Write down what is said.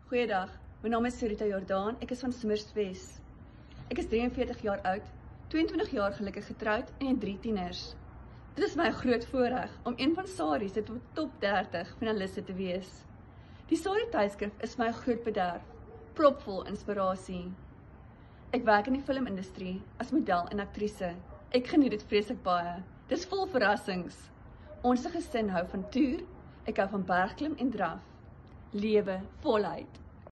Goeiedag, my naam is Surita Jordaan, ek is van Somerset-Wes. Ek is 43 jaar oud, 22 jaar gelukkig getroud en het 3 tieners. Dit is my 'n groot voorreg om een van SARIE se top-30 finaliste te wees. Die SARIE tydskrif is my 'n groot bederf, propvol inspirasie. Ek werk in die filmindustrie as model en aktrise. Ek geniet dit vreeslik baie. Dis vol verrassings. Ons gesin hou van toer, ek hou van bergklim en draf. Lewe voluit.